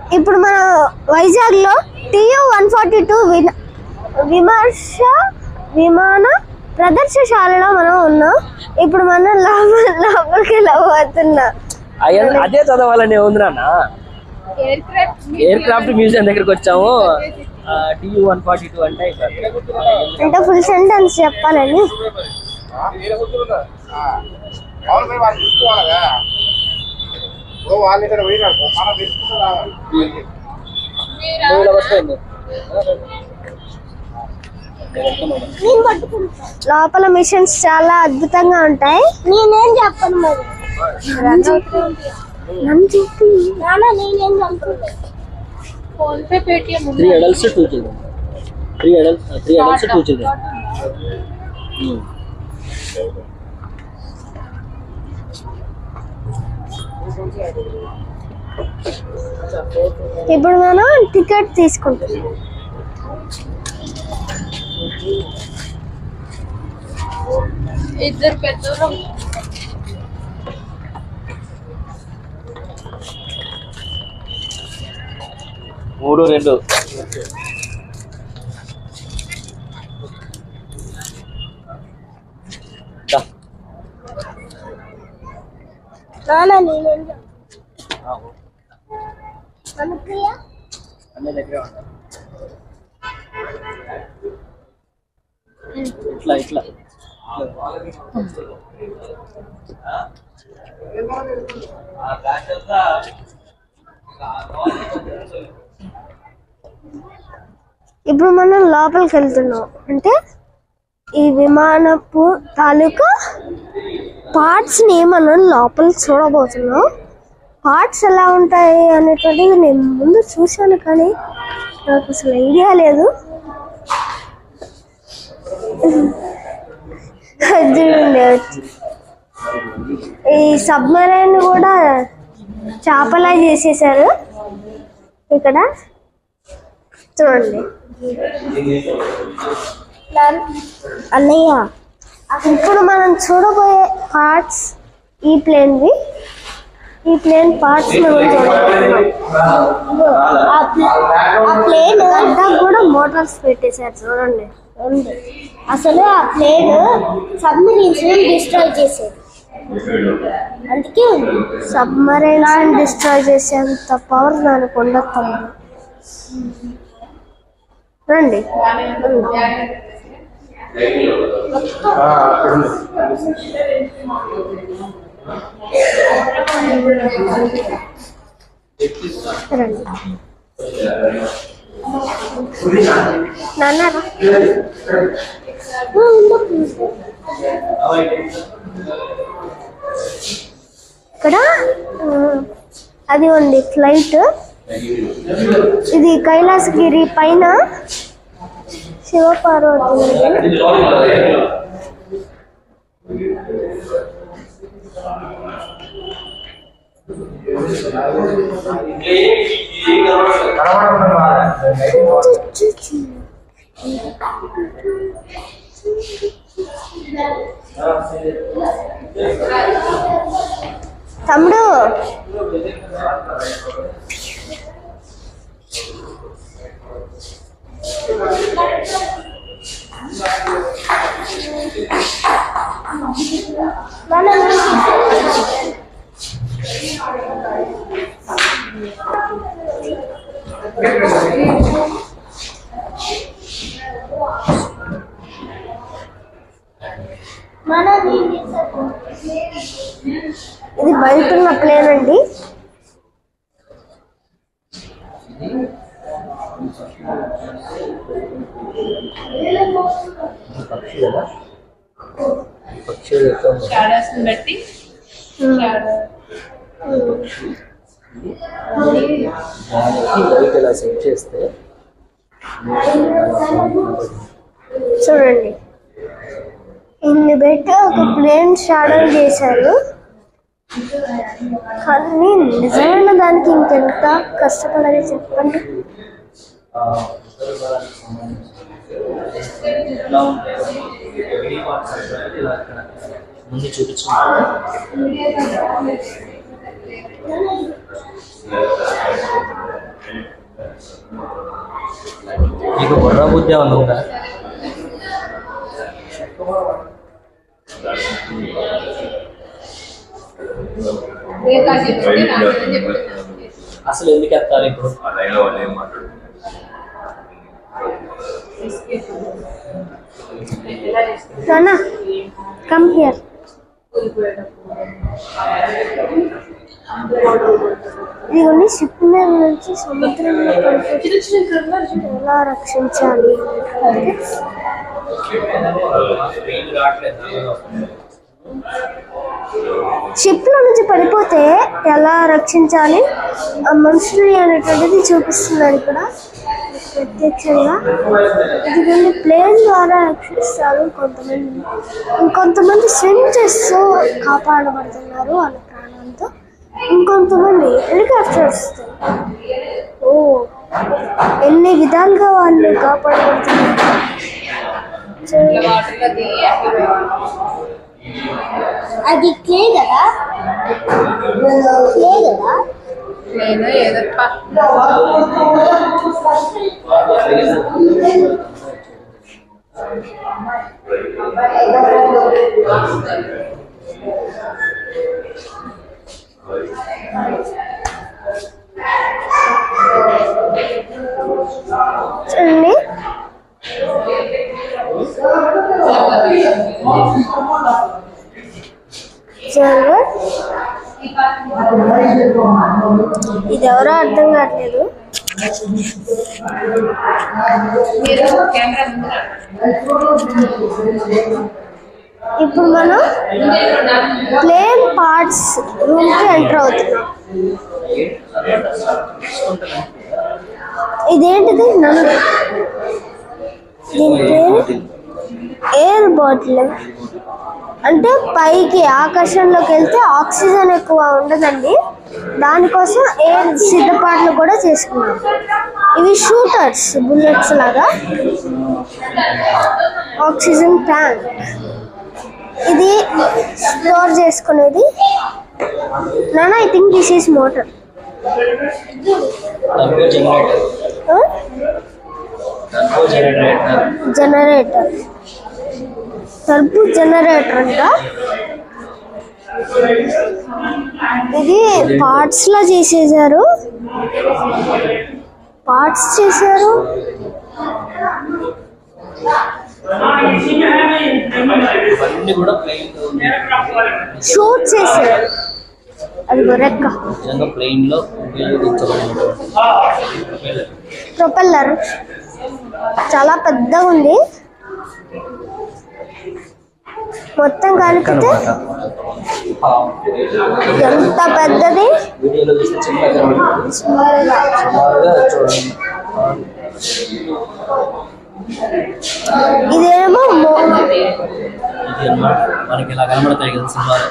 ఇప్పుడు మన వైజాగ్ లో TU-142 విమర్శ విమాన ప్రదర్శనశాలలో మనం ఉన్నాం. ఇప్పుడు మనం లోపలికి వెళ్ళబోతున్నా. అదే చదవాలని ఉంది నాన్న. ఎయిర్ క్రాఫ్ట్ మ్యూజియం దగ్గరికి వచ్చాము. TU-142 అంటే ఫుల్ సెంటెన్స్ చెప్పాలని. లోపల మిషన్స్ చాలా అద్భుతంగా ఉంటాయి. నేనేం చెప్పను మరి. फोन पे Paytm 3 adults 2 children. 3 adults 2 children. ఇప్పుడు మనం టికెట్ తీసుకుంటాం. इधर पे तो 3-2 ఇట్లా ఇప్పుడు మనం లోపలికి వెళ్తున్నాం. అంటే ఈ విమానపు తాలూకా పార్ట్స్ ని మనం లోపల చూడబోతున్నాం. పార్ట్స్ ఎలా ఉంటాయి అనేటువంటిది నేను ముందు చూశాను, కానీ నాకు అసలు ఐడియా లేదు. ఈ సబ్మెరైన్ కూడా చేపలా చేసేసారు. ఇక్కడ చూడండి అన్నయ్య. ఇప్పుడు మనం చూడబోయే పార్ట్స్ ఈ ప్లేన్ పార్ట్స్ ఆ ప్లేన్ అంతా కూడా మోటార్స్ పెట్టేశారు. చూడండి, అసలు ఆ ప్లేన్ సబ్మరీన్స్ డిస్ట్రాయ్ చేసేది. అందుకే సబ్మరైన్స్ డిస్ట్రాయ్ చేసేంత పవర్ దానికి ఉండదు. రండి. నాన్న ఇక్కడ అది ఉంది ఫ్లైట్. ఇది కైలాసగిరి పైన శివపార్వతి. తమ్ముడు ఇది బయట ఉన్న ప్లేన్ అండి. చూడండి, ఇన్ని పెట్టి ఒక ప్లేన్ షాడో చేశారు. కానీ నిజమైన దానికి ఇంకెంత కష్టపడాలి చెప్పండి. ముందు చూపించు. నీకు బుర్ర బుద్ధి ఏమన్నా ఉందా? అసలు ఎందుకు ఎత్తాలి ఇప్పుడు? నాన్న కమ్ హియర్. ఇదిగోండి షిప్ మీద నుంచి సముద్రంలో ఎలా రక్షించాలి. షిప్ లో నుంచి పడిపోతే ఎలా రక్షించాలి ఆ మనుషుల్ని అనేటువంటిది చూపిస్తున్నారు ఇక్కడ ప్రత్యక్షంగా. ఇదిగోండి ప్లేన్ ద్వారా రక్షిస్తారు కొంతమంది, ఇంకొంతమంది స్విమ్ చేస్తూ కాపాడబడుతున్నారు వాళ్ళ ప్రాణాలతో, ఇంకొంతమంది హెలికాప్టర్స్. ఓ ఎన్ని విధాలుగా వాళ్ళు కాపాడబడుతున్నారు. అది క్లే కదా, క్లే కదా. చూడండి ఇది ఎవరో అర్థం కావట్లేదు. ఇప్పుడు మనం ప్లేన్ పార్ట్స్ రూమ్ కి ఎంటర్ అవుతున్నాం. ఇదేంటిది? నన్ను దీని పేరు ఎయిర్ బాటిల్. అంటే పైకి ఆకాశంలోకి వెళ్తే ఆక్సిజన్ ఎక్కువ ఉండదండి, దానికోసం ఎయిర్ సిద్ధపాట్లు కూడా చేసుకున్నాం. ఇవి షూటర్స్, బుల్లెట్స్ లాగా. ఆక్సిజన్ ట్యాంక్ ఇది స్టోర్ చేసుకునేది. నాన్న I think this is motor. Generator, turbo generator అంట. ఇది పార్ట్స్ లా చేసేసారు, పార్ట్స్ చేశారు. షూట్ చేశారు. అది రెక్క, ప్రొపెల్లర్ చాలా పెద్దగా ఉంది. మొత్తం కలిపితే ఎంత పెద్దది. ఇదేమో మనకి ఇలా కనబడతాయి కదా సినిమాలు.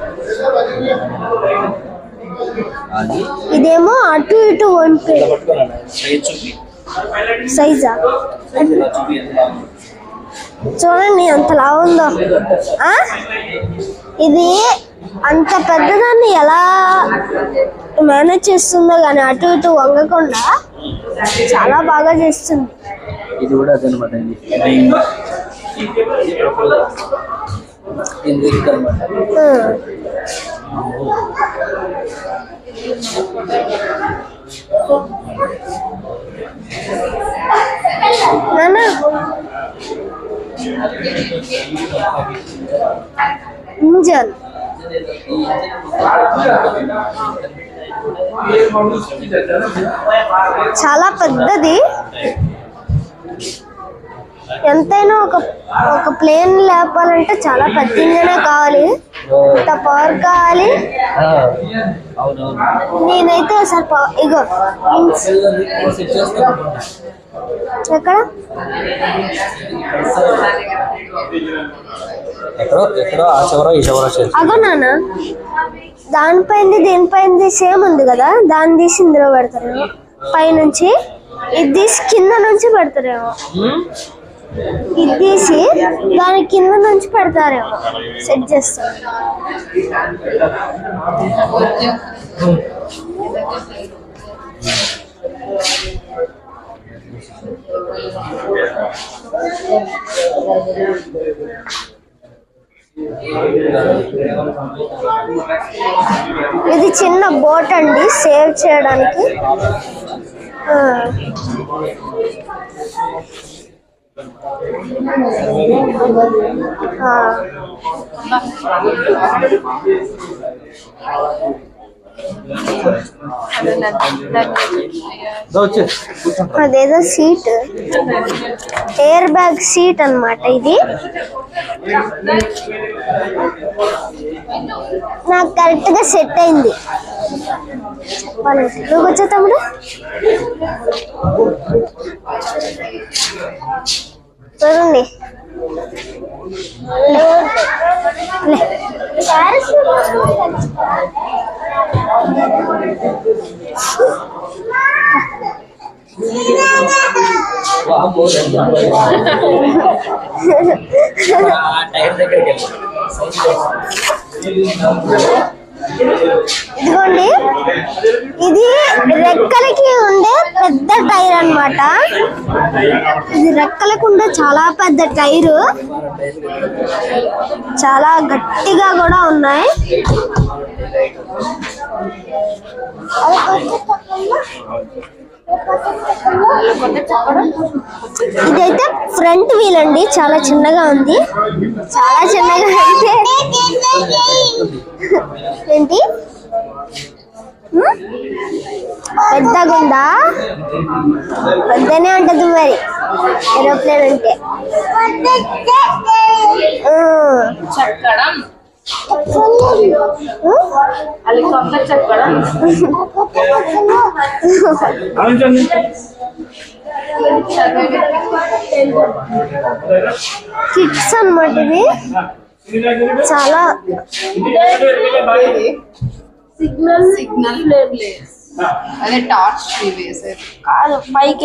ఇదేమో అటు ఇటు వంపే సైజా. చూడండి ఎంత లావు ఉందో. ఇది అంత పెద్దదాన్ని ఎలా మేనేజ్ చేస్తుందో కానీ అటు ఇటు వంగకుండా చాలా బాగా చేస్తుంది. ఇది కూడా అదనమాట. నాన్న ఇంజన్ చాలా పెద్దది. ఎంతైనా ఒక ప్లేన్ లేపాలంటే చాలా పెద్ద ఇంజనే కావాలి, ఇంత పవర్ కావాలి. నేనైతే ఒకసారి ఇగో ఎక్కడ అగో నాన్న దానిపైంది దీనిపైంది సేమ్ ఉంది కదా, దాన్ని తీసి ఇందులో పెడతారేమో పైనుంచి, ఇది తీసి కింద నుంచి పెడతారేమో, ఇది తీసి దాని కింద నుంచి పెడతారేమో, సెట్ చేస్తారు. ఇది చిన్న బోట్ అండి, సేవ్ చేయడానికి. అదేదో సీట్, ఎయిర్ బ్యాగ్ సీట్ అన్నమాట ఇది. నాకు కరెక్ట్ గా సెట్ అయింది. నువ్వు వచ్చా తమ్ముడు? చూడండి, ఇదిగోండి, ఇది రెక్కలకి ఉండే పెద్ద టైర్ అన్నమాట. ఇది రెక్కలకు ఉండే చాలా పెద్ద టైరు, చాలా గట్టిగా కూడా ఉన్నాయి. ఇదైతే ఫ్రంట్ వీల్ అండి, చాలా చిన్నగా ఉంది. చాలా చిన్నగా అయితే ఏంటి పెద్దగా ఉందా? పెద్దనే ఉంటుంది మరి ఏరోప్లేన్ అంటే. కిట్స్ అన్నమాట ఇవి. చాలా సిగ్నల్ అదే టార్చ్ కాదు, పైకి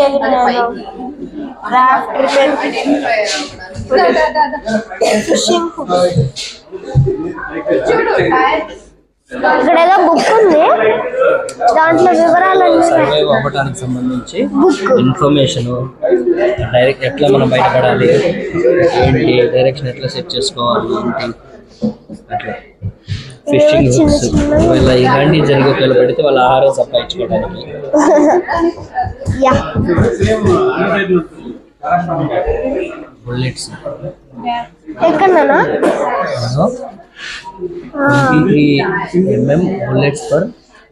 ఇక్కడ ఏదో బుక్ ఉంది, దాంట్లో వివరాలు సర్వైవ్ అవ్వడానికి సంబంధించి ఇన్ఫర్మేషన్, డైరెక్ట్ ఎట్లా మనం బయటపడాలి, ఏంటి డైరెక్షన్ ఎట్లా సెట్ చేసుకోవాలి, ఏంటి అట్లా ఫిషింగ్ హుక్స్, ఒకవేళ ఇలాంటివి జరిగి ఒకవేళ పెడితే వాళ్ళ ఆహారం సంపాదించుకోవడానికి. బుల్లెట్స్ ఎక్కడన్నా 23 mm బుల్లెట్స్ పర్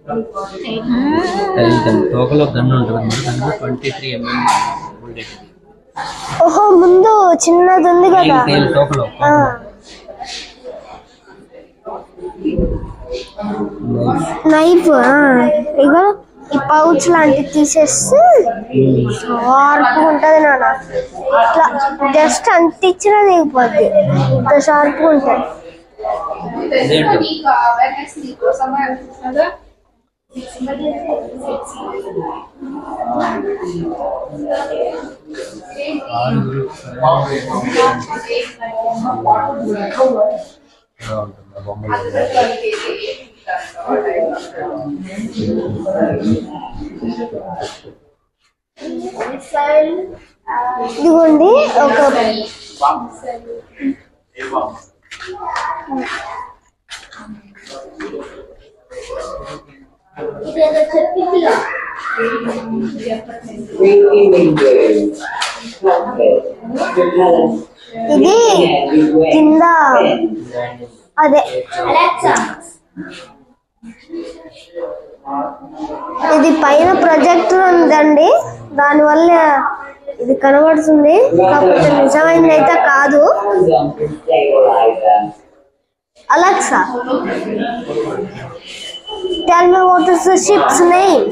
తోకలో గన్ను ఉంటుంది, దానికి 23 mm బుల్లెట్. ఓహో, ముందు చిన్నది ఉంది కదా తోకలో. నైఫ్ ఇగో ఈ పౌచ్ లాంటివి తీసేస్తే షార్ప్గా ఉంటుంది నాన్న. ఇట్లా జస్ట్ అంటించినా దిగిపోద్ది, ఇంత షార్ప్గా ఉంటుంది. ఇదిగోండి ఒక ఇది కింద అదే ఇది పైన ప్రొజెక్టర్ ఉందండి, దానివల్ల ఇది కనబడుతుంది, కాకపోతే నిజమైనది అయితే కాదు. Alexa, tell me what is the ship's name?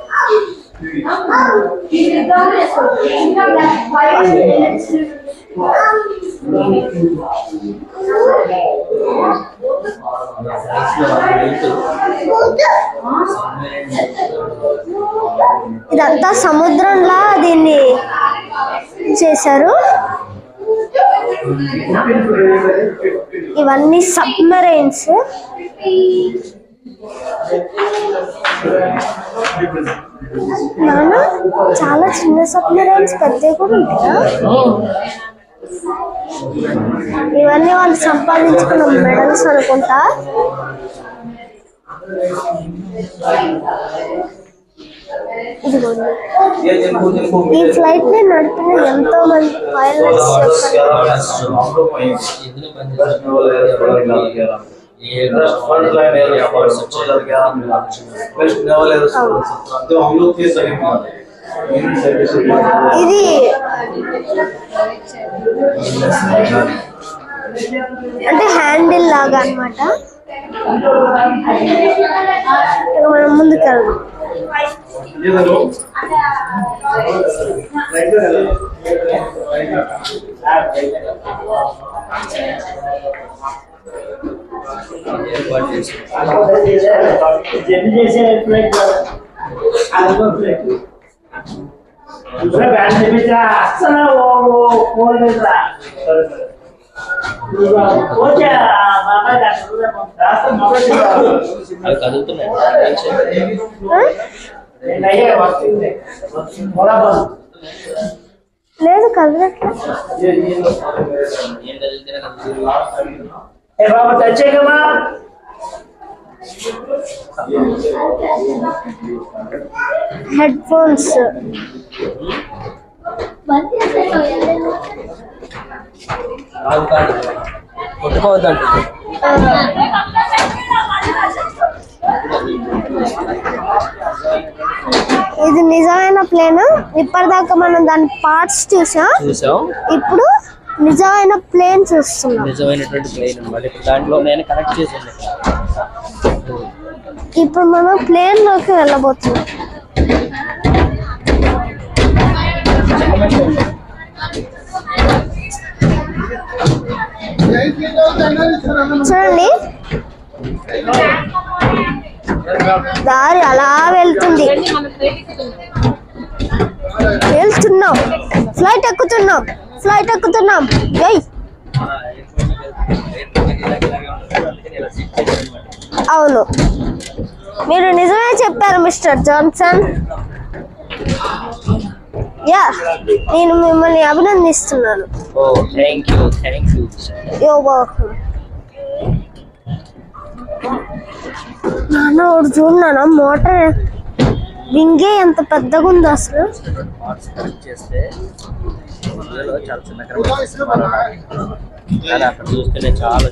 ఇదంతా సముద్రంలా దీన్ని చేశారు. ఇవన్నీ సబ్మరైన్స్. నాన్న, చాలా చిన్న సబ్మరైన్స్ పెద్దవి కూడా ఉంటాయా? ఇవన్నీ వాళ్ళు సంపాదించుకున్న మెడల్స్ అనుకుంటా. ఇదిగోండి, ఈ ఫ్లైట్ ని నడిపిన ఎంతో మంది పైలట్స్ ఇది అంటే హ్యాండిల్ లాగా అన్నమాట. మనం ముందుకు వెళ్దాం. లేదు కదలట్లా. హెడ్ ఫోన్స్ ఇది నిజమైన ప్లేన్. ఇప్పటిదాకా మనం దాని పార్ట్స్ చూసాం. ఇప్పుడు నిజమైన ప్లేన్ చూస్తున్నాం. నిజమైనటువంటి ప్లేన్ అన్నమాట. ఇప్పుడు దాంట్లో నేను కనెక్ట్ చేశాను. ఇప్పుడు మనం ప్లేన్ లోకి వెళ్ళబోతున్నాం. చూడండి, దారి అలా వెళ్తుంది. వెళ్తున్నాం, ఫ్లైట్ ఎక్కుతున్నాం. అవును, మీరు నిజమే చెప్పారు మిస్టర్ జాన్సన్. యా, నేను మిమ్మల్ని అభినందిస్తున్నాను. నాన్న ఒకటి చూడన్నా, మోటార్ వింగే ఎంత పెద్దగా ఉందో అసలు. అక్కడ చూస్తేనే చాలా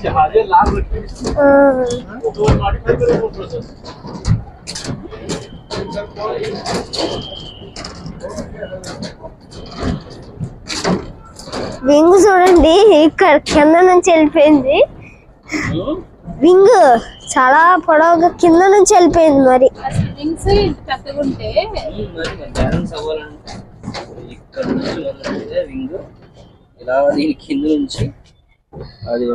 వింగ్ చూడండి, ఇక్కడ కింద నుంచి వెళ్ళిపోయింది. వింగ్ చాలా పొడవుగా కింద నుంచి వెళ్ళిపోయింది. మరి ఇలా దీని కింద నుంచి అది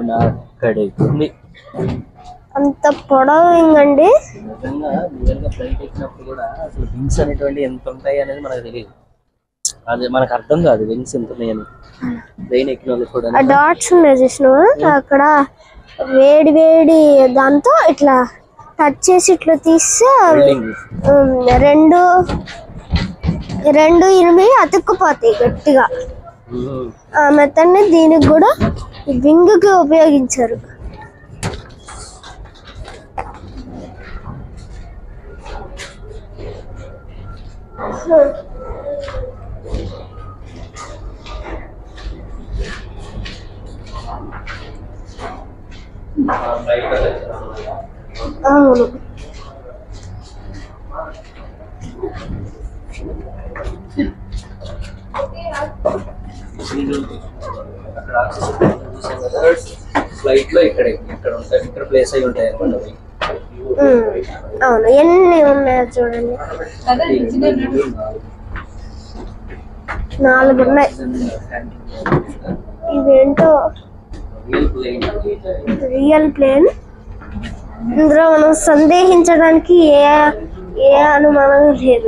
అంత పొడవు వింగ్ అండి. ఫ్లైట్ ఎక్కినప్పుడు కూడా అసలు వింగ్స్ అనేటువంటి ఎంత ఉంటాయి అనేది మనకు తెలియదు. అది మనకు అర్థం కాదు వింగ్స్ ఎంత ఉన్నాయని. ట్రైన్ ఎక్కిన వాళ్ళు కూడా డాట్స్ ఉన్నాయి చూసినావా, అక్కడ వేడి వేడి దాంతో ఇట్లా టచ్ చేసి ఇట్లా తీస్తే రెండు ఇనిమి అతుక్కుపోతాయి గట్టిగా. ఆ మెథడ్ ని దీనికి కూడా వింగ్ కి ఉపయోగించారు. అవును, ఫ్లైట్ లో ఇక్కడ ఉంటాయి, ఇక్కడ ప్లేస్ అయి ఉంటాయి అన్నమాట. అవును, ఎన్ని ఉన్నాయో చూడండి. 4 ఉన్నాయి. ఇవేంటో రియల్ ప్లేన్. ఇందులో మనం సందేహించడానికి ఏ అనుమానం లేదు.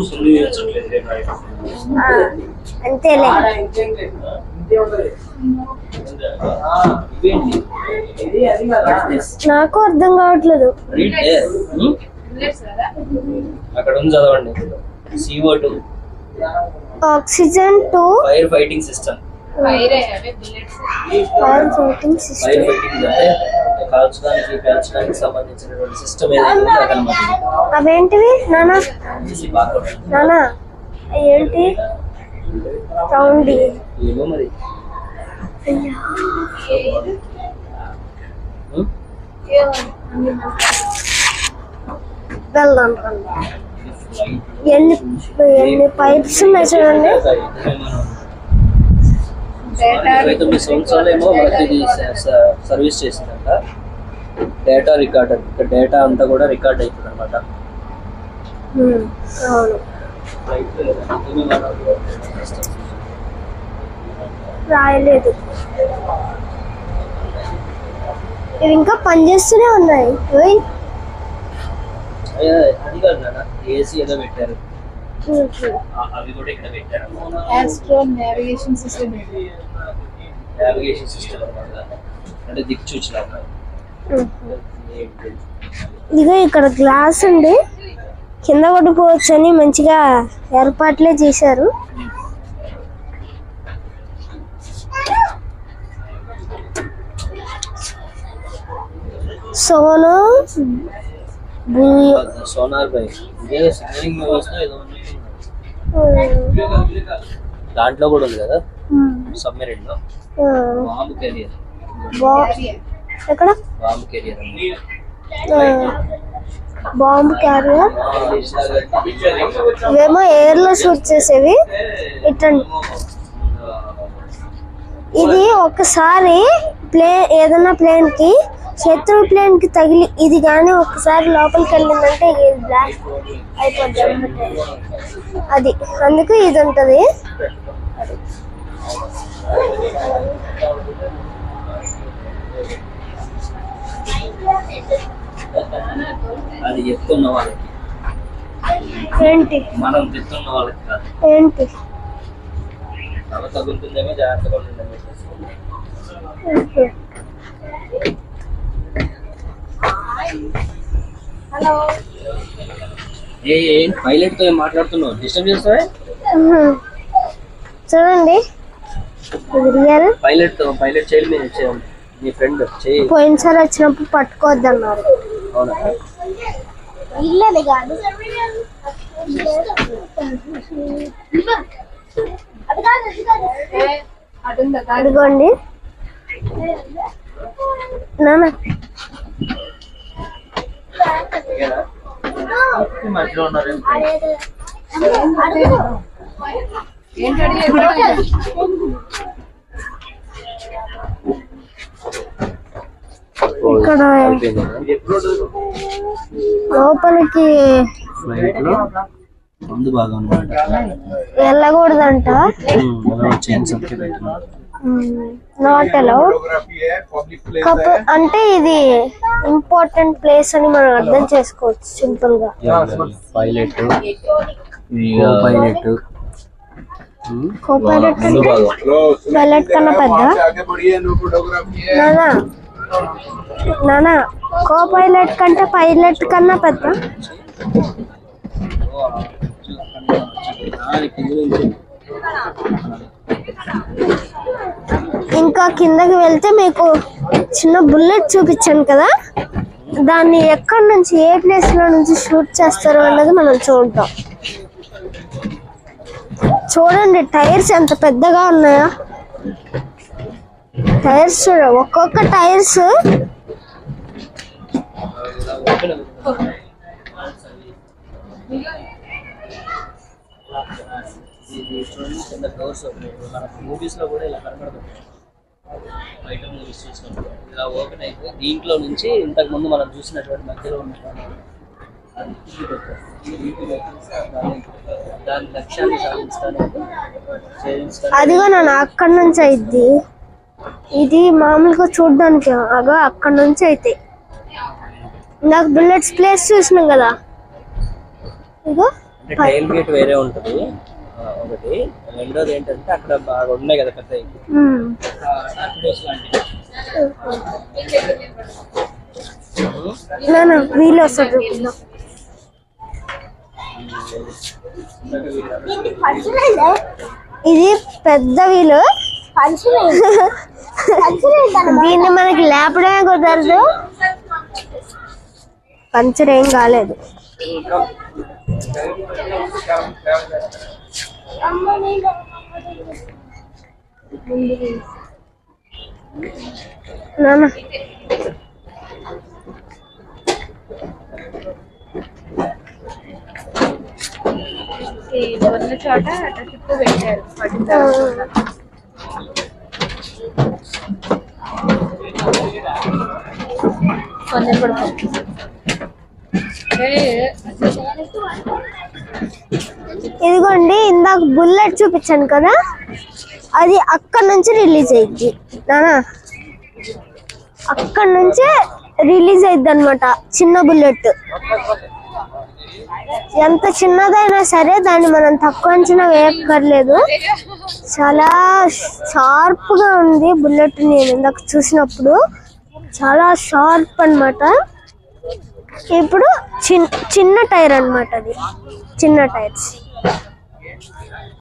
అంతేలే. నాకు అర్థం కావట్లేదు. అక్కడ ఉంది చదవండి. CO2 oxygen 2 fire fighting system. Fire అవే bullets. Fire fighting fire system. Fighting అంటే కాల్చడానికి పేల్చడానికి సంబంధించినటువంటి సిస్టమ్ ఏదైతే ఉందో అదనమాట. అవేంటివి నానా? ఇది బాగా నానా ఏంటి రౌండ్? ఏమో మరి. వెళ్దాం రండి. ఎన్ని పైప్స్ ఉన్నాయి చూడండి. 29 సంవత్సరాలేమో మనకి ఇది సర్వీస్ చేసిందంట. డేటా రికార్డర్, ఇక్కడ డేటా అంతా కూడా రికార్డ్ అవుతుంది అనమాట. అవును, రాయలేదు. ఇవి ఇంకా పనిచేస్తూనే ఉన్నాయి. అది కాదు నాన్న, ఏసీ ఏదో పెట్టారు, అవి కూడా ఇక్కడ పెట్టారు. Astro navigation system. Navigation system అనమాట, అంటే దిక్కు చూసినాక. ఇదిగో ఇక్కడ గ్లాస్ ఉంది, కింద పడిపోవచ్చు అని మంచిగా ఏర్పాట్లే చేశారు. సోను సోనార్ బై సిగ్నలింగ్ వ్యవస్థ ఏదో దాంట్లో కూడా ఉంది కదా, సబ్మెరీన్ లో బాంబు కెరియర్. ఎక్కడ బాంబు కెరియర్ బాంబ్ క్యారియర్. ఇవేమో ఎయిర్ లో షూట్ చేసేవి. ఇటండి, ఇది ఒకసారి ఏదైనా ప్లేన్ కి శత్రు ప్లేన్ కి తగిలి ఇది కానీ ఒకసారి లోపలికి వెళ్ళిందంటే ఇది బ్లాస్ట్ అయిపోద్ది అన్నమాట. అది అందుకు ఇది ఉంటది. అది ఎత్తున్న వాళ్ళకి, ఏంటి మనం ఎత్తున్న వాళ్ళకి కాదు. ఏంటి తల తగులుతుందేమో, జాగ్రత్తగా ఉంటుందేమో. హలో, ఏంటి పైలట్ తో మాట్లాడుతున్నావు? డిస్టర్బ్ చేస్తావే? చూడండి ఇది రియల్. పైలట్ చేయాలి మీరు, మీ ఫ్రెండ్ చేయి. పోయినసారి వచ్చినప్పుడు పట్టుకోవద్దు అన్నారు. అవునా? ఇల్లది కాదు, అదిగోండి నాన్న. మధ్యలో ఉన్నారు. ఇక్కడ లోపలికి ముందు బాగా ఉన్నమాట, వెళ్ళకూడదంట. Not allowed. అంటే ఇది ఇంపార్టెంట్ ప్లేస్ అని మనం అర్థం చేసుకోవచ్చు సింపుల్ గా. పైలట్ కో పైలట్ పైలట్ కన్నా పెద్ద నానా. నానా కో పైలట్ కంటే పైలట్ కన్నా పెద్ద. ఇంకా కిందకి వెళ్తే మీకు చిన్న బుల్లెట్ చూపించాను కదా, దాన్ని ఎక్కడి నుంచి ఏ ప్లేస్ లో నుంచి షూట్ చేస్తారో అన్నది మనం చూద్దాం. చూడండి టైర్స్ ఎంత పెద్దగా ఉన్నాయా. టైర్స్ చూడ, ఒక్కొక్క టైర్స్ మూవీస్ లో కూడా ఇలా కనపడుతుంది. బయట మూవీస్ చూసినప్పుడు ఇలా ఓపెన్ అయిపోయి దీంట్లో నుంచి ఇంతకు ముందు మనం చూసినటువంటి మధ్యలో ఉన్నటువంటి దాని లక్ష్యాన్ని సాధించడానికి. అదిగో నన్ను అక్కడి నుంచి అయిద్ది. ఇది మామూలుగా చూడడానికి అగో అక్కడి నుంచి అయితే నాకు బుల్లెట్స్ ప్లేస్ చూసినాం కదా. ఇగో టైల్ గేట్ వేరే ఉంటుంది ఒకటి, రెండోది ఏంటంటే అక్కడ బాగా ఉన్నాయి కదా పెద్ద వీలు వస్తుంది చూపిద్దాం. ఇది పెద్ద వీలు, దీన్ని మనకి లేపడమే కుదరదు. పంచర్ ఏం కాలేదు. నాన్న ఉన్న చోట అట్లా చుట్టూ పెట్టారు పడిన తర్వాత కొంచెం పడుతుంది. ఇదిగోండి, ఇందాక బుల్లెట్ చూపించాను కదా, అది అక్కడ నుంచి రిలీజ్ అయ్యింది నానా. అక్కడ నుంచే రిలీజ్ అయ్యిద్ది అనమాట చిన్న బుల్లెట్. ఎంత చిన్నదైనా సరే దాన్ని మనం తక్కువ అంచనా వేయక్కర్లేదు. చాలా షార్ప్ గా ఉంది బుల్లెట్. నేను ఇందాక చూసినప్పుడు చాలా షార్ప్ అన్నమాట. ఇప్పుడు చిన్న టైర్ అన్నమాట, అది చిన్న టైర్స్.